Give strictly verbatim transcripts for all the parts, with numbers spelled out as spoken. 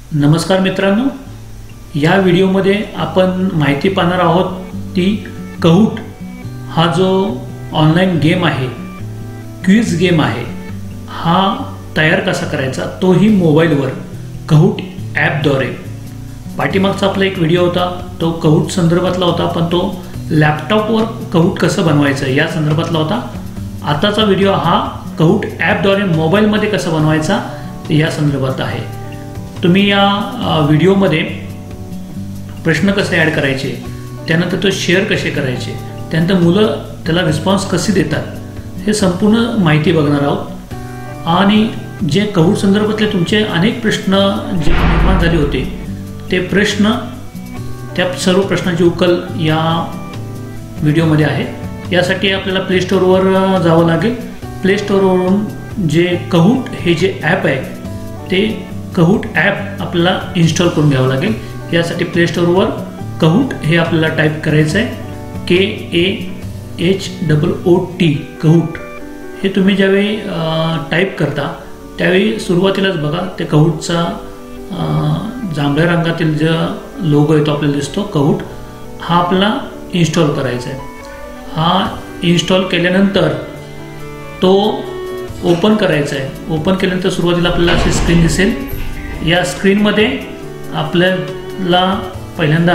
नमस्कार मित्रांनो, या व्हिडिओमध्ये आपण माहिती पाहणार आहोत ती काहूट हा जो ऑनलाइन गेम आहे, क्विज गेम आहे, हा तयार कसा करायचा तोही मोबाईलवर काहूट ॲपद्वारे। पाठीमागचा आपला एक व्हिडिओ होता तो काहूट संदर्भातला होता, पण तो लॅपटॉपवर काहूट कसं बनवायचं या संदर्भातला होता। आताचा व्हिडिओ हा काहूट ॲपद्वारे मोबाईलमध्ये कसं बनवायचा या संदर्भात आहे। तुम्ही या व्हिडिओमध्ये प्रश्न कसे ॲड करायचे, त्यानंतर तो शेअर कसे करायचे, त्यानंतर मुलं त्याला रिस्पॉन्स कसे देतात हे संपूर्ण माहिती बघणार आहोत। आणि जे काहूट संदर्भातले तुमचे अनेक प्रश्न जे निर्माण झाले होते ते प्रश्न, त्या सर्व प्रश्नांची उकल या व्हिडिओमध्ये आहे। यासाठी आपल्याला प्ले स्टोअरवर जावं लागेल। प्ले स्टोअरवरून जे काहूट हे जे ॲप आहे ते काहूट ॲप आपल्याला इन्स्टॉल करून घ्यावं लागेल। यासाठी प्ले स्टोअरवर काहूट हे आपल्याला टाईप करायचं आहे, K A H double O T Kahoot. हे तुम्ही ज्यावेळी टाईप करता त्यावेळी सुरुवातीलाच बघा ते काहूटचा जांभळ्या रंगातील जो लोगो आहे तो आपल्याला दिसतो, काहूट हा आपल्याला इन्स्टॉल करायचा आहे। हा इन्स्टॉल केल्यानंतर तो ओपन करायचा आहे। ओपन केल्यानंतर सुरुवातीला आपल्याला अशी स्क्रीन दिसेल। या स्क्रीनमध्ये आपल्याला पहिल्यांदा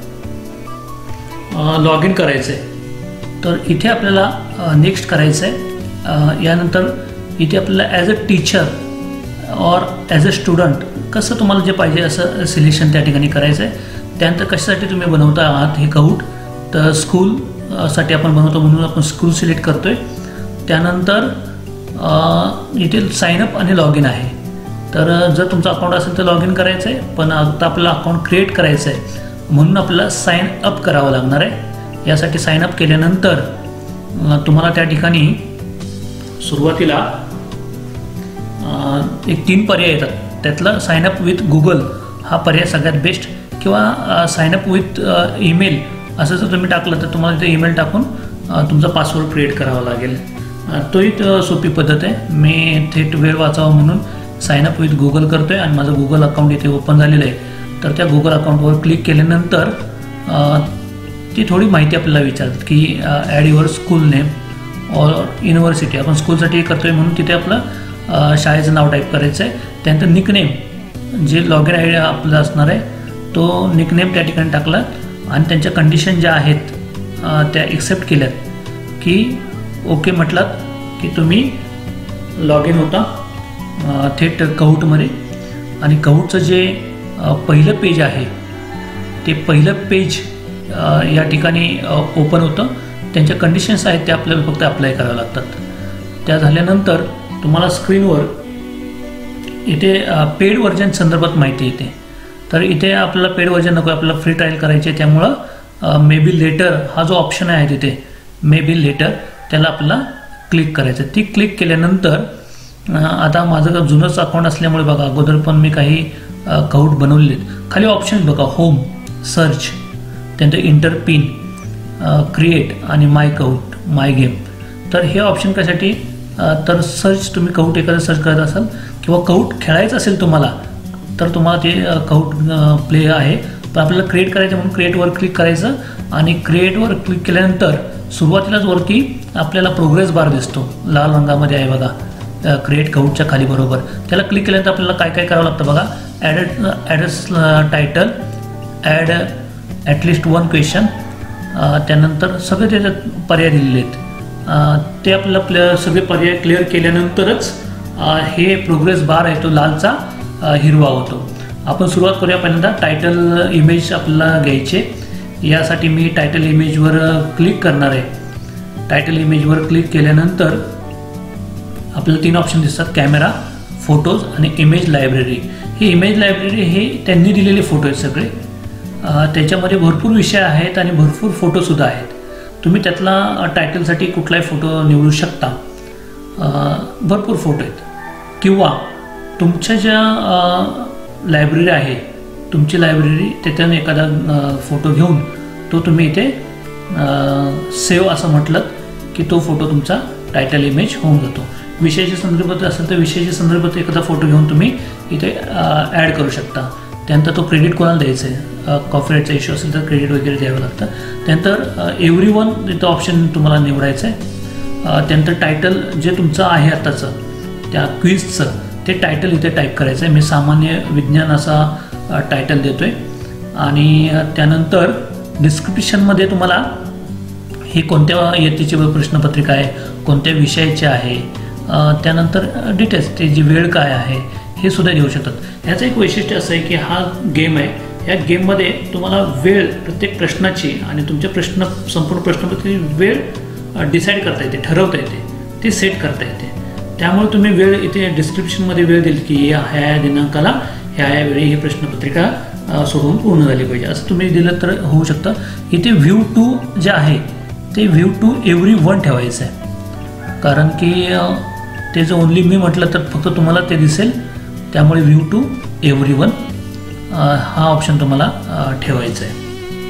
लॉग इन करायचं आहे। तर इथे आपल्याला नेक्स्ट करायचं आहे। यानंतर इथे आपल्याला ॲज अ टीचर और ॲज अ स्टुडंट कसं तुम्हाला जे पाहिजे असं सिलेक्शन त्या ठिकाणी करायचं आहे। त्यानंतर कशासाठी तुम्ही बनवता आहात हे काहूट, तर स्कूलसाठी आपण बनवतो म्हणून आपण स्कूल सिलेक्ट करतोय। त्यानंतर इथे साइनअप आणि लॉग इन आहे। तर जर तुमचं अकाउंट असेल तर लॉग इन करायचं आहे, पण आता आपल्याला अकाउंट क्रिएट करायचं आहे म्हणून आपल्याला साइन अप करावं लागणार आहे। यासाठी साइन अप केल्यानंतर तुम्हाला त्या ठिकाणी सुरुवातीला एक तीन पर्याय येतात। त्यातला साइन अप विथ गुगल हा पर्याय सगळ्यात बेस्ट, किंवा साइन अप विथ ईमेल असं जर तुम्ही टाकलं तर तुम्हाला ते ईमेल टाकून तुमचा पासवर्ड क्रिएट करावा लागेल। तोही सोपी पद्धत आहे। मी थेट वेळ वाचावा म्हणून साइन अप विथ गुगल करतोय आणि माझं गुगल अकाउंट इथे ओपन झालेलं आहे। तर त्या गुगल अकाउंटवर क्लिक केल्यानंतर ती थोडी माहिती आपल्याला विचारतात की ॲड युअर स्कूल नेम और युनिव्हर्सिटी। आपण स्कूलसाठी करतोय म्हणून तिथे आपलं शाळेचं नाव टाईप करायचं आहे। त्यानंतर निकनेम जे लॉग इन आय डी आपला असणार आहे तो निकनेम त्या ठिकाणी टाकला आणि त्यांच्या कंडिशन ज्या आहेत त्या एक्सेप्ट केल्यात की ओके म्हटलात की तुम्ही लॉग इन होता थेट काहूटमध्ये। आणि काहूटचं जे पहिलं पेज आहे ते पहिलं पेज या ठिकाणी ओपन होतं। त्यांच्या कंडिशन्स आहेत त्या आपल्याला फक्त अप्लाय कराव्या लागतात। त्या झाल्यानंतर तुम्हाला स्क्रीनवर इथे पेड व्हर्जन संदर्भात माहिती येते। तर इथे आपल्याला पेड व्हर्जन नको, आपल्याला फ्री ट्रायल करायचे, त्यामुळं मे बी लेटर हा जो ऑप्शन आहे तिथे मे बी लेटर त्याला आपल्याला क्लिक करायचं। ती क्लिक केल्यानंतर आता माझं जुनंच अकाउंट असल्यामुळे बघा अगोदर पण मी काही काहूट बनवलेत। खाली ऑप्शन बघा, होम, सर्च, त्यानंतर इंटर पिन, क्रिएट आणि माय काहूट, माय गेम। तर हे ऑप्शन कशासाठी, तर सर्च तुम्ही काहूट एखादं सर्च करत असाल किंवा काहूट खेळायचं असेल तुम्हाला तर तुम्हाला ते काहूट प्ले आहे। पण आपल्याला क्रिएट करायचं म्हणून क्रिएटवर क्लिक करायचं आणि क्रिएटवर क्लिक केल्यानंतर सुरुवातीलाच वरती आपल्याला प्रोग्रेस बार दिसतो, लाल रंगामध्ये आहे बघा, क्रिएट काहूटच्या खाली बरोबर। त्याला क्लिक केल्यानंतर आपल्याला काय काय करावं लागतं बघा, add address title, add at least one question, त्यानंतर सगळे त्याच्यात पर्याय दिलेले आहेत। ते आपल्याला प्ले सगळे पर्याय क्लिअर केल्यानंतरच हे प्रोग्रेस बार आहे तो लालचा हिरवा होतो। आपण सुरुवात करूया। पहिल्यांदा टायटल इमेज आपल्याला घ्यायचे। यासाठी मी टायटल इमेजवर क्लिक करणार आहे। टायटल इमेजवर क्लिक केल्यानंतर आपल्याला तीन ऑप्शन दिसतात, कॅमेरा, फोटोज आणि इमेज लायब्ररी। ही इमेज लायब्ररी हे त्यांनी दिलेले फोटो आहेत सगळे। त्याच्यामध्ये भरपूर विषय आहेत आणि भरपूर फोटोसुद्धा आहेत। तुम्ही त्यातला टायटलसाठी कुठलाही फोटो निवडू शकता। भरपूर फोटो आहेत, किंवा तुमच्या ज्या लायब्ररी आहे तुमची लायब्ररी त्याच्यानं एखादा फोटो घेऊन तो तुम्ही इथे सेव्ह असं म्हटलं की तो फोटो तुमचा टायटल इमेज होऊन जातो। विषयाचे संदर्भात असेल तर विषयाचे संदर्भात एखादा फोटो घेऊन तुम्ही इथे ॲड करू शकता. त्यानंतर तो क्रेडिट कोणाला द्यायचं आहे, कॉपीराईटचा इश्यू असेल तर क्रेडिट वगैरे द्यावं लागतं. त्यानंतर एव्हरी वन इथं ऑप्शन तुम्हाला निवडायचं आहे. त्यानंतर टायटल जे तुमचं आहे आत्ताचं त्या क्विजचं ते टायटल इथे टाईप करायचं आहे. मी सामान्य विज्ञान असा टायटल देतो आहे. आणि त्यानंतर डिस्क्रिप्शनमध्ये तुम्हाला हे कोणत्या इयत्तेची प्रश्नपत्रिका आहे, कोणत्या विषयाचे आहे, त्यानंतर डिटेल्स ते जी वेळ काय आहे हे सुद्धा देऊ शकतात. ह्याचं एक वैशिष्ट्य असं आहे की हा गेम आहे. या गेममध्ये तुम्हाला वेळ प्रत्येक प्रश्नाची आणि तुमच्या प्रश्न संपूर्ण प्रश्नपत्रिकेची वेळ डिसाईड करता येते, ठरवता येते, ते सेट करता येते. त्यामुळे तुम्ही वेळ इथे डिस्क्रिप्शनमध्ये वेळ दिली की या ह्या दिनांकाला ह्या ह्या वेळी ही प्रश्नपत्रिका सोडवून पूर्ण झाली पाहिजे असं तुम्ही दिलं तर होऊ शकतं. इथे व्ह्यू टू जे आहे ते व्ह्यू टू एव्हरी वन ठेवायचं आहे. कारण की ते जर ओनली मी म्हटलं तर फक्त तुम्हाला ते दिसेल. त्यामुळे व्ह्यू टू एव्हरी वन हा ऑप्शन तुम्हाला ठेवायचा आहे.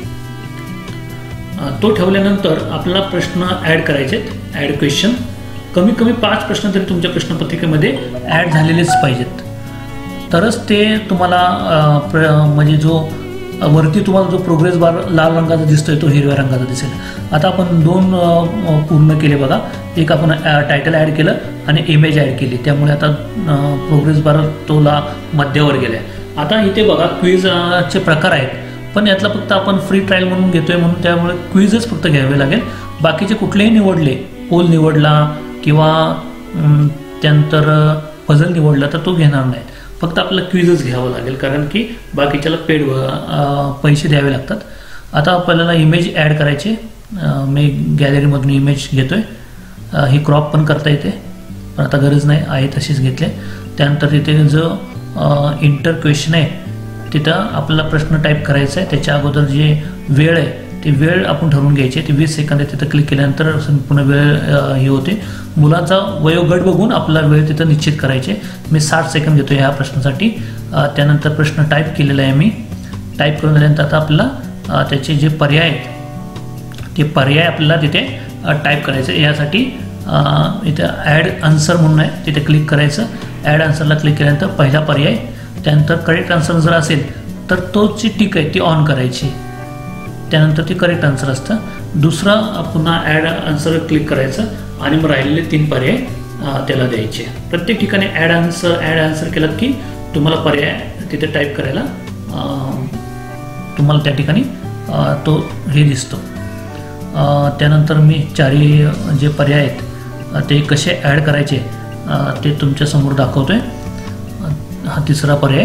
तो ठेवल्यानंतर आपल्याला प्रश्न ॲड करायचे आहेत. ॲड क्वेश्चन कमीत कमी पाच प्रश्न तरी तुमच्या प्रश्नपत्रिकेमध्ये ॲड झालेलेच पाहिजेत, तरच ते तुम्हाला प्र म्हणजे जो वरती तुम्हाला जो प्रोग्रेस बार लाल रंगाचा दिसतोय तो हिरव्या रंगाचा दिसेल. आता आपण दोन पूर्ण केले बघा. एक आपण टायटल ॲड केलं आणि इमेज ॲड केली, त्यामुळे आता प्रोग्रेस बार तो ला मध्यावर गेला आहे. आता इथे बघा क्विजचे प्रकार आहेत, पण यातला फक्त आपण फ्री ट्रायल म्हणून घेतोय म्हणून त्यामुळे क्विजच फक्त घ्यावे लागेल. बाकीचे कुठलेही निवडले, पोल निवडला किंवा त्यानंतर पझल निवडला तर तो घेणार नाही. फक्त आपल्याला क्विजच घ्यावं लागेल कारण की बाकीच्याला पेड पैसे द्यावे लागतात. आता आपल्याला इमेज ॲड करायचे. मी गॅलरीमधून इमेज घेतो आहे. ही क्रॉप पण करता येते पण आता गरज नाही, आहे तशीच घेतले. त्यानंतर तिथे जो इंटर क्वेश्चन आहे तिथं आपल्याला प्रश्न टाईप करायचा आहे. त्याच्या अगोदर जे वेळ आहे ती वेळ आपण ठरवून घ्यायची. ती वीस सेकंद आहे. तिथं क्लिक केल्यानंतर संपूर्ण वेळ हे होते. मुलाचा वयोगट बघून आपला वेळ तिथं निश्चित करायचे. मी साठ सेकंद घेतो ह्या प्रश्नासाठी. त्यानंतर प्रश्न टाईप केलेला आहे मी. टाईप करून झाल्यानंतर आता आपल्याला त्याचे जे पर्याय आहेत ते पर्याय आपल्याला तिथे टाईप करायचे. यासाठी इथे ॲड आन्सर म्हणून आहे, तिथे क्लिक करायचं. ॲड आन्सरला क्लिक केल्यानंतर पहिला पर्याय, त्यानंतर करेक्ट आन्सर जर असेल तर तो जी टिक आहे ती ऑन करायची. त्यानंतर ती करेक्ट आन्सर असतं. दुसरा पुन्हा ॲड आन्सर क्लिक करायचं आणि मग राहिलेले तीन पर्याय त्याला द्यायचे. प्रत्येक ठिकाणी ॲड आन्सर ॲड आन्सर केलात की तुम्हाला पर्याय तिथे टाईप करायला तुम्हाला त्या ठिकाणी तो हे दिसतो. त्यानंतर मी चारही जे पर्याय आहेत ते कसे ॲड करायचे ते तुमच्यासमोर दाखवतो आहे. हा तिसरा पर्याय,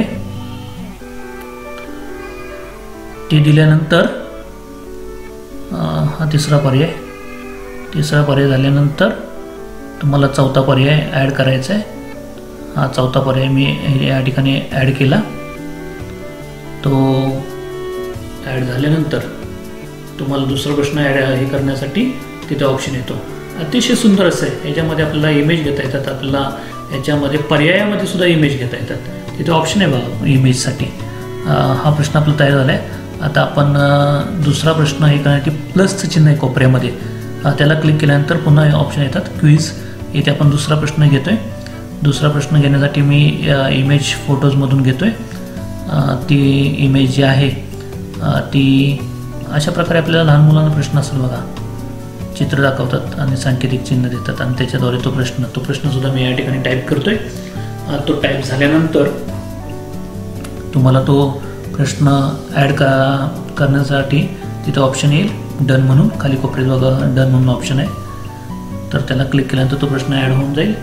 ते दिल्यानंतर हा तिसरा पर्याय तिसरा पर्याय झाल्यानंतर तुम्हाला चौथा पर्याय ॲड करायचा आहे. हा चौथा पर्याय मी या ठिकाणी ॲड केला. तो ॲड झाल्यानंतर तुम्हाला दुसरा प्रश्न ॲड हे करण्यासाठी तिथे ऑप्शन येतो. अतिशय सुंदर असं आहे. याच्यामध्ये आपल्याला इमेज घेता येतात. आपल्याला याच्यामध्ये पर्यायामध्ये सुद्धा इमेज घेता येतात. तिथे ऑप्शन आहे बघा इमेजसाठी. हा प्रश्न आपला तयार झाला आहे. आता आपण दुसरा प्रश्न हे करण्यासाठी प्लसचं चिन्ह आहे कोपऱ्यामध्ये, त्याला क्लिक केल्यानंतर पुन्हा ऑप्शन येतात क्विज. इथे आपण दुसरा प्रश्न घेतो आहे. दुसरा प्रश्न घेण्यासाठी मी इमेज फोटोजमधून घेतो आहे. ती इमेज जी आहे ती अशा प्रकारे आपल्याला लहान मुलांना प्रश्न असेल बघा, चित्र दाखवतात आणि सांकेतिक चिन्ह देतात आणि त्याच्याद्वारे तो प्रश्न तो प्रश्नसुद्धा मी या ठिकाणी टाईप करतो आहे. तो टाईप झाल्यानंतर तुम्हाला तो प्रश्न ॲड का करण्यासाठी तिथं ऑप्शन येईल डन म्हणून. खाली कोपऱ्यात बघा डन म्हणून ऑप्शन आहे, तर त्याला क्लिक केल्यानंतर तो प्रश्न ॲड होऊन जाईल.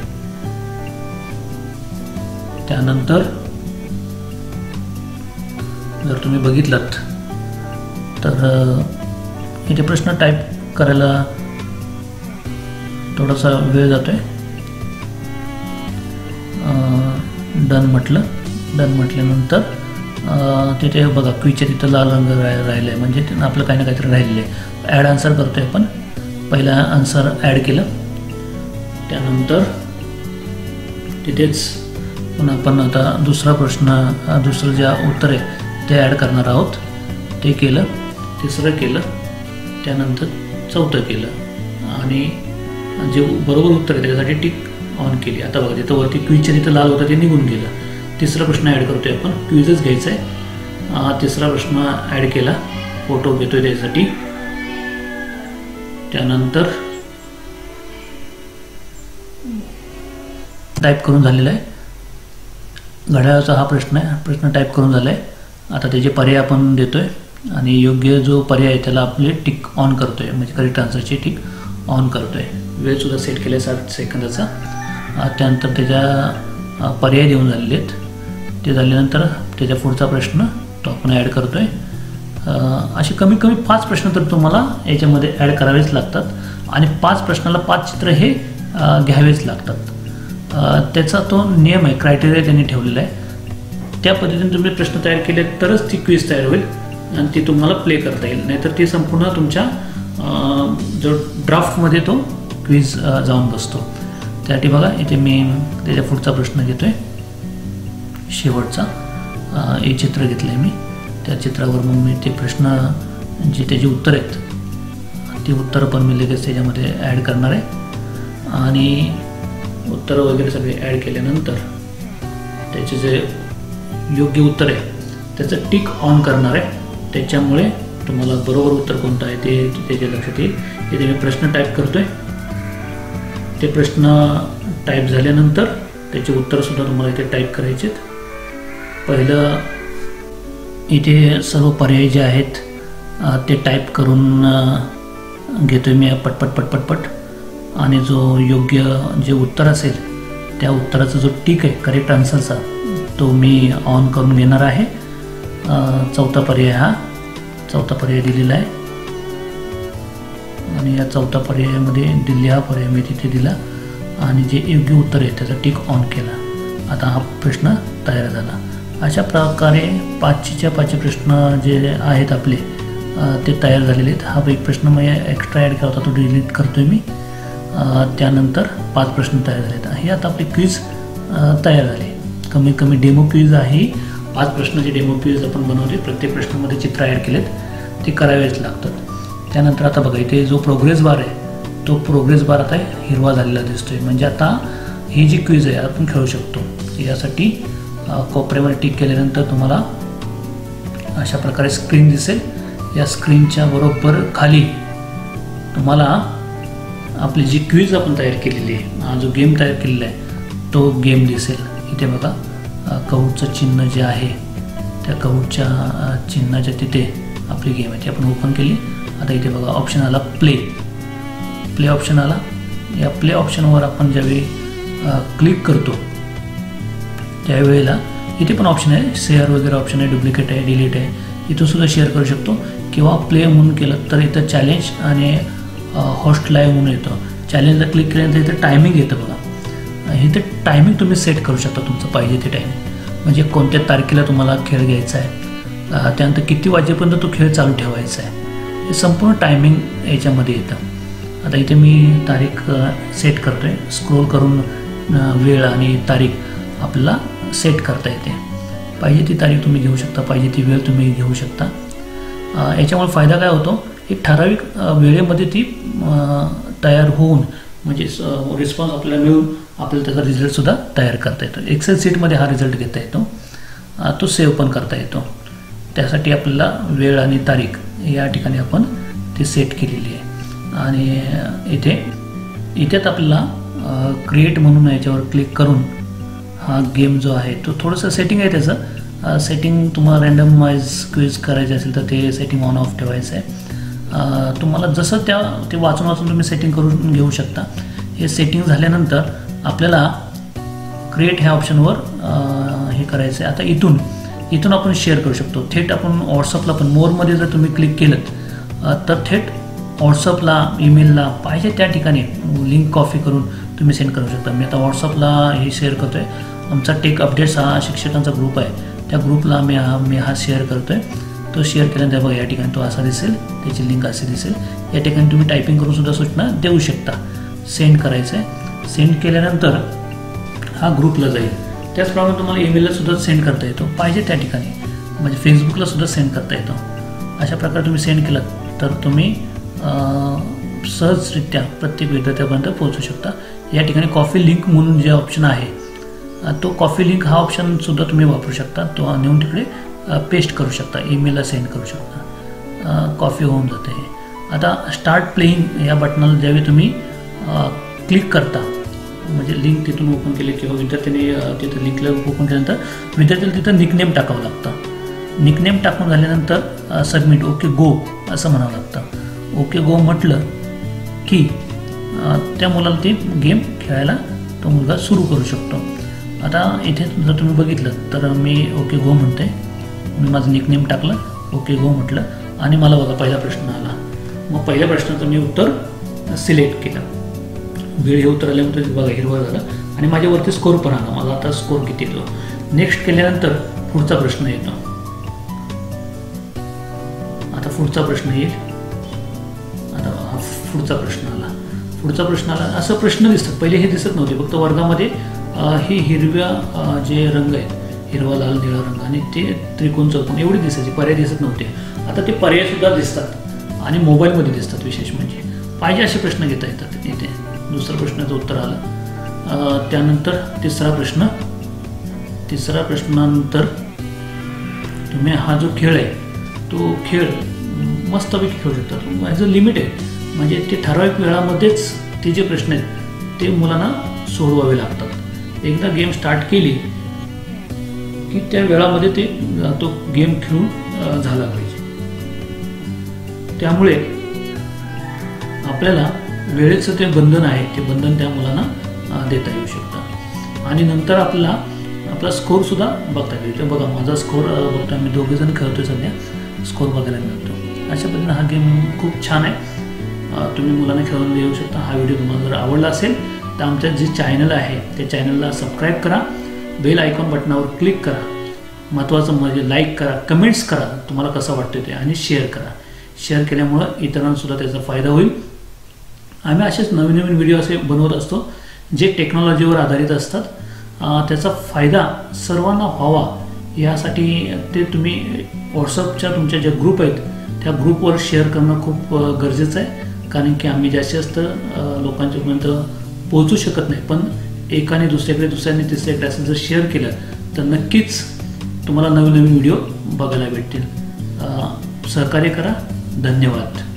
त्यानंतर जर तुम्ही बघितलात तर इथे प्रश्न टाईप करायला थोडासा वेळ जातो आहे. डन म्हटलं. डन म्हटल्यानंतर तिथे बघा क्विजच्या तिथं लाल रंग राहिला आहे, म्हणजे आपलं काही ना काहीतरी राहिलेलं आहे. ॲड आन्सर करतो आहे आपण. पहिला आन्सर ॲड केलं, त्यानंतर तिथेच पुन्हा आपण आता दुसरा प्रश्न दुसरं जे उत्तर आहे ते ॲड करणार आहोत. ते केलं. तिसरं केलं. त्यानंतर चौथं केलं आणि जे बरोबर उत्तर आहे त्याच्यासाठी टिक ऑन केली. आता बघा तिथं वरती क्विजच्या तिथं लाल होतं ते निघून गेलं. तिसरा प्रश्न ॲड करतोय आपण, क्विजच घ्यायचा आहे. तिसरा प्रश्न ॲड केला, फोटो घेतोय त्यासाठी. त्यानंतर टाईप करून झालेला आहे. घड्याळाचा हा प्रश्न आहे, प्रश्न टाईप करून झाला आहे. आता त्याचे पर्याय आपण देतोय आणि योग्य जो पर्याय आहे त्याला आपले टिक ऑन करतोय, म्हणजे करेक्ट आन्सरची टिक ऑन करतोय. वेळसुद्धा सेट केला आहे साठ सेकंदाचा. त्यानंतर त्याच्या पर्याय देऊन झालेले आहेत. ते झाल्यानंतर त्याच्या पुढचा प्रश्न तो आपण ॲड करतोय. असे कमीत कमी पाच प्रश्न तर तुम्हाला याच्यामध्ये ॲड करावेच लागतात आणि पाच प्रश्नाला पाच चित्र हे घ्यावेच लागतात. त्याचा तो नियम आहे, क्रायटेरिया त्यांनी ठेवलेला आहे. त्या पद्धतीने तुम्ही प्रश्न तयार केले तरच ती क्विज तयार होईल आणि ती तुम्हाला प्ले करता येईल. नाहीतर ती संपूर्ण तुमच्या जो ड्राफ्टमध्ये तो क्विज जाऊन बसतो. त्यासाठी बघा इथे मी त्याच्या पुढचा प्रश्न घेतो आहे, शेवटचा. एक चित्र घेतलं आहे मी, त्या चित्रावर मग मी ते प्रश्न जे त्याची उत्तर आहेत ती उत्तरं पण मी लगेच त्याच्यामध्ये ॲड करणार आहे. आणि उत्तरं वगैरे सगळे ॲड केल्यानंतर त्याचे जे योग्य उत्तर आहे त्याचं टिक ऑन करणार आहे. त्याच्यामुळे तुम्हाला बरोबर उत्तर कोणतं आहे ते त्याच्या लक्षात येईल. इथे मी प्रश्न टाईप करतोय. ते प्रश्न टाईप झाल्यानंतर त्याचे उत्तरसुद्धा तुम्हाला इथे टाईप करायचे आहेत. पहिलं इथे सर्व पर्याय जे आहेत ते टाईप करून घेतोय मी पटपट पटपट पट. आणि जो योग्य जे उत्तर असेल त्या उत्तराचा जो टिक आहे करेक्ट आन्सरचा तो मी ऑन करून घेणार आहे. चौथा पर्याय हा चौथा पर्याय दिलेला आहे आणि या चौथा पर्यायामध्ये दिल्ली हा पर्याय मी तिथे दिला आणि जे योग्य उत्तर आहे त्याचा टिक ऑन केला. आता हा प्रश्न तयार झाला. अशा प्रकारे पाचशेच्या पाचशे प्रश्न जे आहेत आपले ते तयार झालेले आहेत. हा एक प्रश्न मी एक्स्ट्रा ॲड केला होता तो डिलीट करतोय मी. त्यानंतर पाच प्रश्न तयार झाले आहेत. हे आता आपली क्विज तयार झाली. कमीत कमी डेमो क्विज आहे. पाच प्रश्नाचे डेमो क्विज आपण बनवले. प्रत्येक प्रश्नामध्ये चित्र ॲड केलेत, ते करावेच लागतात. त्यानंतर आता बघा इथे जो प्रोग्रेस बार आहे तो प्रोग्रेस बार आता हिरवा झालेला दिसतोय. म्हणजे आता ही जी क्विज आहे आपण खेळू शकतो. यासाठी कोपऱ्यामध्ये टिक केल्यानंतर तुम्हाला अशा प्रकारे स्क्रीन दिसेल. या स्क्रीनच्या बरोबर खाली तुम्हाला आपली जी क्विज आपण तयार केलेली आहे, हा जो गेम तयार केलेला आहे तो गेम दिसेल. इथे बघा कवूटचं चिन्ह जे आहे त्या कवूटच्या चिन्हाच्या तिथे आपली गेम आहे ती आपण ओपन केली. आता इथे बघा ऑप्शन आला प्ले. प्ले ऑप्शन आला. या प्ले ऑप्शनवर आपण ज्यावेळी क्लिक करतो त्यावेळेला इथे पण ऑप्शन आहे, शेअर वगैरे ऑप्शन आहे, डुप्लिकेट आहे, डिलीट आहे. इथून सुद्धा शेअर करू शकतो किंवा प्ले म्हणून केलं तर इथं चॅलेंज आणि होस्ट लाईव्ह म्हणून येतं. चॅलेंजला क्लिक केल्यानंतर इथं टायमिंग येतं बघा. इथे टायमिंग तुम्ही सेट करू शकता तुमचं पाहिजे ते टाईम. म्हणजे कोणत्या तारखेला तुम्हाला खेळ घ्यायचा आहे, त्यानंतर किती वाजेपर्यंत तो खेळ चालू ठेवायचा आहे, हे संपूर्ण टायमिंग याच्यामध्ये येतं. आता इथे मी तारीख सेट करतो आहे. स्क्रोल करून वेळ आणि तारीख आपल्याला सेट करता येते. पाहिजे ती तारीख तुम्ही घेऊ शकता, पाहिजे ती वेळ तुम्ही घेऊ शकता. याच्यामुळे फायदा काय होतो, एक ठराविक वेळेमध्ये ती तयार होऊन म्हणजे रिस्पॉन्स आपल्याला मिळून आपल्याला त्याचा रिझल्टसुद्धा तयार करता येतो. एक्सेल शीटमध्ये हा रिझल्ट घेता येतो, तो सेव्ह पण करता येतो. त्यासाठी आपल्याला वेळ आणि तारीख या ठिकाणी आपण ती सेट केलेली आहे. आणि इथे इथेच आपल्याला क्रिएट म्हणून याच्यावर क्लिक करून हा गेम जो आहे तो थोडंसं सेटिंग आहे त्याचं. सेटिंग तुम्हाला रँडमाइज क्विज करायचे असेल तर ते सेटिंग ऑन ऑफ ठेवायचं आहे. तुम्हाला जसं त्या ते वाचून वाचून तुम्ही सेटिंग करून घेऊ शकता. हे सेटिंग झाल्यानंतर आपल्याला क्रिएट ह्या ऑप्शनवर हे करायचं आहे. आता इथून इथून आपण शेअर करू शकतो. थेट आपण व्हॉट्सअपला पण मोरमध्ये जर तुम्ही क्लिक केलं तर थेट व्हॉट्सअपला ईमेलला पाहिजे त्या ठिकाणी लिंक कॉपी करून तुम्ही सेंड करू शकता. मी आता व्हॉट्सअपला हे शेअर करतो आहे. आमचा टेक अपडेट्स हा शिक्षकांचा ग्रुप आहे, त्या ग्रुपला मी हा मी हा शेअर करतो आहे. तो शेअर केल्यानंतर बघा या ठिकाणी तो असा दिसेल, त्याची लिंक अशी दिसेल. या ठिकाणी तुम्ही टायपिंग करून सुद्धा सूचना देऊ शकता. सेंड करायचं आहे. सेंड केल्यानंतर हा ग्रुपला जाईल. त्याचप्रमाणे तुम्हाला ईमेलला सुद्धा सेंड करता येतो पाहिजे त्या ठिकाणी, म्हणजे फेसबुकला सुद्धा सेंड करता येतो. अशा प्रकारे तुम्ही सेंड केलात तर तुम्ही सहजरित्या प्रत्येक विद्यार्थ्यापर्यंत पोहोचू शकता. या ठिकाणी कॉफी लिंक म्हणून जे ऑप्शन आहे तो कॉफी लिंक हा ऑप्शनसुद्धा तुम्ही वापरू शकता. तो नेऊन तिकडे पेस्ट करू शकता, ईमेलला सेंड करू शकता. कॉफी होऊन जाते. आता स्टार्ट प्लेईंग या बटनाला ज्यावेळी तुम्ही क्लिक करता, म्हणजे लिंक तिथून ओपन केली किंवा विद्यार्थ्यांनी तिथं लिंकला ओपन केल्यानंतर विद्यार्थ्याला तिथं निकनेम टाकावं लागतं. निकनेम टाकून झाल्यानंतर सबमिट ओके गो असं म्हणावं लागतं. ओके गो म्हटलं की त्या मुलाला ती गेम खेळायला तो मुलगा सुरू करू शकतो. आता इथे जर तुम्ही बघितलं तर मी ओके गो म्हणते, मी माझं निकनेम टाकलं, ओके गो म्हटलं आणि मला बघा पहिला प्रश्न आला. मग पहिल्या प्रश्नाचं मी उत्तर सिलेक्ट केलं. वेळ हे उत्तर आल्यानंतर बघा हिरवा झालं आणि माझ्यावरती स्कोर पण आला. माझा आता स्कोर किती येतो. नेक्स्ट केल्यानंतर पुढचा प्रश्न येतो. आता पुढचा प्रश्न येईल. आता हा पुढचा प्रश्न आला. पुढचा प्रश्न आला असं प्रश्न दिसतात. पहिले हे दिसत नव्हते, फक्त वर्गामध्ये हे हिरव्या जे रंग आहेत, हिरवा लाल निळा रंग आणि ते त्रिकोण चौकोन एवढे दिसायचे, पर्याय दिसत नव्हते. आता ते पर्यायसुद्धा दिसतात आणि मोबाईलमध्ये दिसतात. विशेष म्हणजे पाहिजे असे प्रश्न घेता येतात इथे. दुसऱ्या प्रश्नाचं उत्तर आलं. त्यानंतर तिसरा प्रश्न. तिसऱ्या प्रश्नानंतर तुम्ही हा जो खेळ आहे तो खेळ मस्तपैकी खेळू शकता. ॲज अ लिमिट आहे, म्हणजे ते ठराविक वेळामध्येच ते जे प्रश्न आहेत ते मुलांना सोडवावे लागतात. एकदा गेम स्टार्ट केली की त्या वेळामध्ये ते तो गेम खेळून झाला पाहिजे. त्यामुळे आपल्याला वेळेचं ते बंधन आहे, ते बंधन त्या मुलांना देता येऊ शकतं. आणि नंतर आपल्याला आपला स्कोरसुद्धा बघता येईल. बघा माझा स्कोर बघतो, आम्ही दोघेजण खेळतोय सध्या, स्कोर बघायला मिळतो. अशा पद्धतीने हा गेम खूप छान आहे. तुम्ही मुलांना खेळून देऊ शकता. हा व्हिडिओ तुम्हाला जर आवडला असेल तर आमचं जे चॅनल आहे त्या चॅनलला सबस्क्राईब करा, बेल आयकॉन बटनावर क्लिक करा, महत्त्वाचं म्हणजे लाईक करा, कमेंट्स करा तुम्हाला कसं वाटतं ते, आणि शेअर करा. शेअर केल्यामुळं इतरांसुद्धा त्याचा फायदा होईल. आम्ही असेच नवीन नवीन व्हिडिओ असे बनवत असतो जे टेक्नॉलॉजीवर आधारित असतात. त्याचा फायदा सर्वांना व्हावा यासाठी ते तुम्ही व्हॉट्सअपच्या तुमच्या ज्या ग्रुप आहेत त्या ग्रुपवर शेअर करणं खूप गरजेचं आहे. कारण की आम्ही जास्तीत जास्त लोकांच्यापर्यंत पोहोचू शकत नाही, पण एकाने दुसऱ्याकडे दुसऱ्याने तिसऱ्याकडे असं जर शेअर केलं तर नक्कीच तुम्हाला नवीन नवीन व्हिडिओ बघायला भेटतील. सहकार्य करा. धन्यवाद.